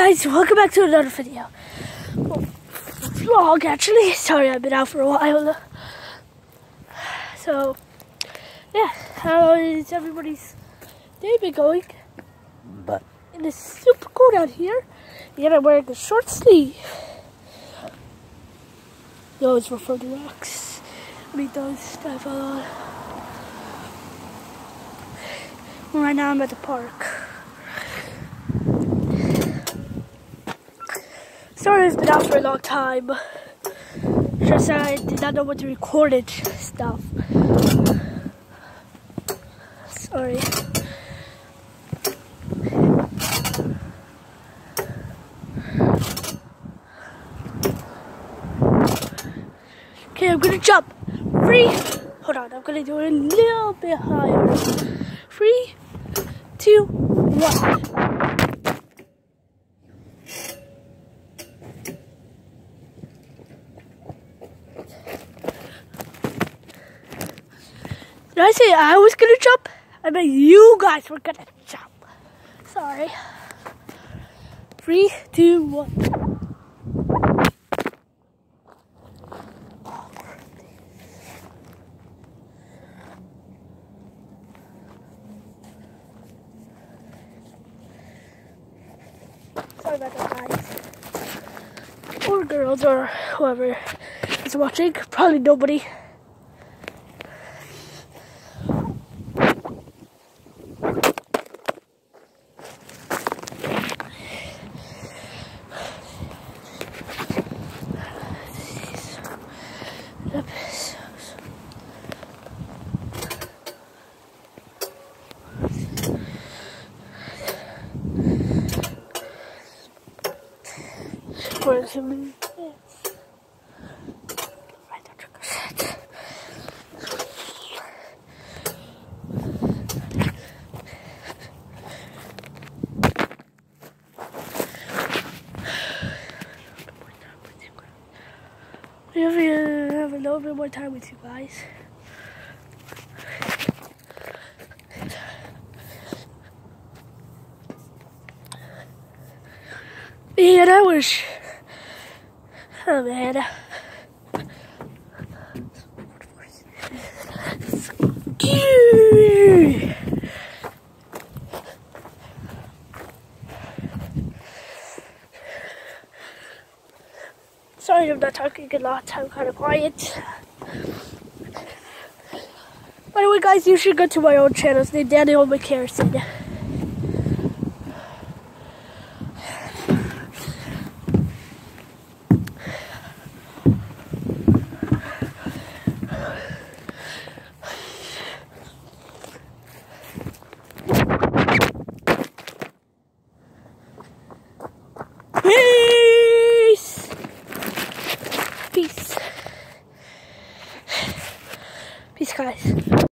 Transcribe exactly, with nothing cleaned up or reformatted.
guys, welcome back to another video. Well, vlog actually. Sorry, I've been out for a while. So, yeah, how is everybody's day been going? But it is super cold out here. Yet I'm wearing a short sleeve. Those were for the rocks. I mean, those stuff on. Right now I'm at the park. Sorry, it's been out for a long time. Just I did not know what to record it stuff. Sorry. Okay, I'm gonna jump. Three. Hold on, I'm gonna do it a little bit higher. Three, two, one. Did I say I was gonna jump? I meant you guys were gonna jump. Sorry. Three, two, one. Sorry about that, guys. Or girls, or whoever is watching. Probably nobody. Where's him? Right there, trick or set. We have, uh, have a little bit more time with you guys. Man, I wish. Oh man. Sorry I'm not talking a lot, I'm kind of quiet. By the way guys, you should go to my own channel, it's named Daniel McCarrison.